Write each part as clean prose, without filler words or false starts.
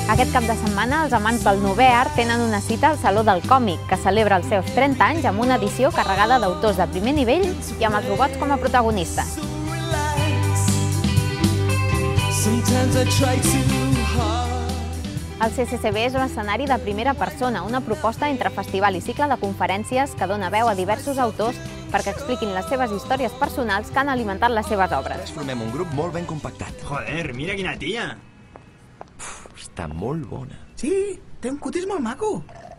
Aquest cap de setmana, els amants del novè art tenen una cita al Saló del Còmic, que celebra els seus 30 anys amb una edició carregada d'autors de primer nivell i amb els robots com a protagonistes. El CCCB és un escenari de primera persona, una proposta entre festival i cicle de conferències que dona veu a diversos autors perquè expliquin les seves històries personals que han alimentat les seves obres. Formem un grup molt ben compactat. Joder, mira quina tia! Està molt bona. Sí, té un cutis molt maco.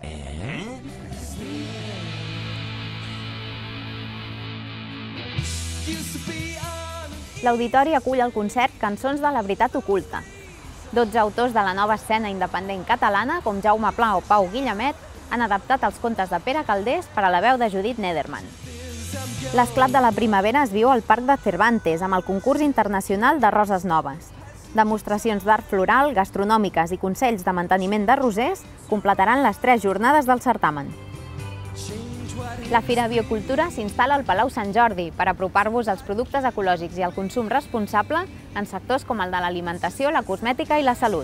L'auditori acull el concert Cançons de la veritat oculta. 12 autors de la nova escena independent catalana, com Jaume Pla o Pau Guillamet, han adaptat els contes de Pere Calders per a la veu de Judit Nederman. L'esclat de la primavera es viu al Parc de Cervantes, amb el concurs internacional de roses noves. Demostracions d'art floral, gastronòmiques i consells de manteniment de rosers completaran les 3 jornades del certamen. La Fira Biocultura s'instal·la al Palau Sant Jordi per apropar-vos als productes ecològics i al consum responsable en sectors com el de l'alimentació, la cosmètica i la salut.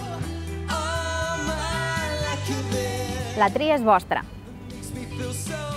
La tria és vostra.